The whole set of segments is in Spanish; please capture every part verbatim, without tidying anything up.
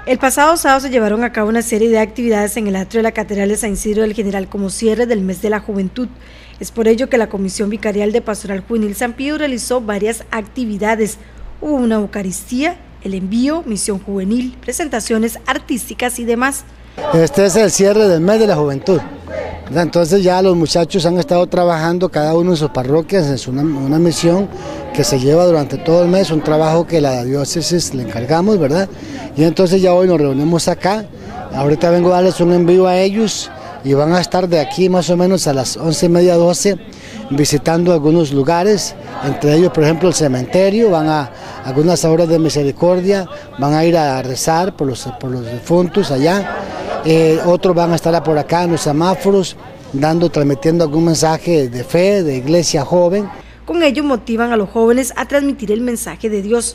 El pasado sábado se llevaron a cabo una serie de actividades en el atrio de la Catedral de San Isidro del General como cierre del mes de la juventud. Es por ello que la Comisión Vicarial de Pastoral Juvenil San Pío realizó varias actividades. Hubo una Eucaristía, el envío, misión juvenil, presentaciones artísticas y demás. Este es el cierre del mes de la juventud. Entonces ya los muchachos han estado trabajando cada uno en sus parroquias, es una, una misión que se lleva durante todo el mes, un trabajo que la diócesis le encargamos, ¿verdad? Y entonces ya hoy nos reunimos acá, ahorita vengo a darles un envío a ellos y van a estar de aquí más o menos a las once y media, doce, visitando algunos lugares, entre ellos por ejemplo el cementerio, van a algunas obras de misericordia, van a ir a rezar por los, por los difuntos allá. Eh, otros van a estar por acá en los semáforos, dando, transmitiendo algún mensaje de fe, de iglesia joven. Con ello motivan a los jóvenes a transmitir el mensaje de Dios.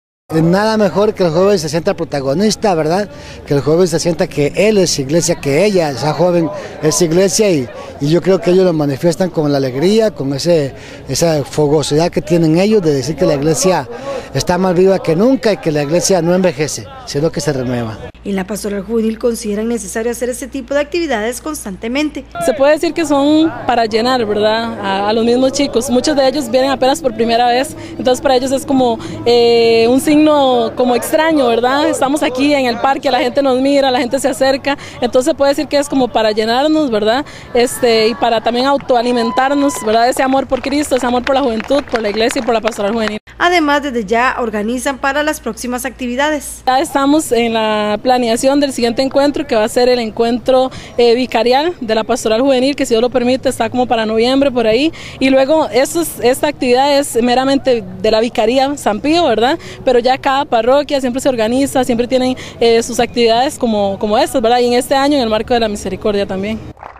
Nada mejor que el joven se sienta protagonista, ¿verdad? Que el joven se sienta que él es iglesia, que ella, esa joven, es iglesia y, y yo creo que ellos lo manifiestan con la alegría, con ese, esa fogosidad que tienen ellos de decir que la iglesia está más viva que nunca y que la iglesia no envejece, sino que se renueva. En la Pastoral Juvenil consideran necesario hacer este tipo de actividades constantemente. Se puede decir que son para llenar, ¿verdad? A, a los mismos chicos. Muchos de ellos vienen apenas por primera vez, entonces para ellos es como eh, un signo como extraño, ¿verdad? Estamos aquí en el parque, la gente nos mira, la gente se acerca, entonces se puede decir que es como para llenarnos, ¿verdad? Este, y para también autoalimentarnos, ¿verdad? Ese amor por Cristo, ese amor por la juventud, por la iglesia y por la Pastoral Juvenil. Además, desde ya organizan para las próximas actividades. Ya estamos en la planeación del siguiente encuentro, que va a ser el encuentro eh, vicarial de la Pastoral Juvenil, que si Dios lo permite está como para noviembre por ahí, y luego estos, esta actividad es meramente de la Vicaría San Pío, ¿verdad? Pero ya cada parroquia siempre se organiza, siempre tienen eh, sus actividades como, como estas, ¿verdad? Y en este año en el marco de la misericordia también.